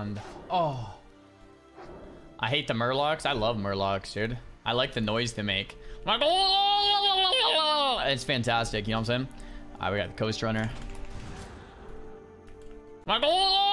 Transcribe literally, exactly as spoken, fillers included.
spawned. Oh. I hate the Murlocs. I love Murlocs, dude. I like the noise they make. It's fantastic, you know what I'm saying? Alright, we got the Coast Runner.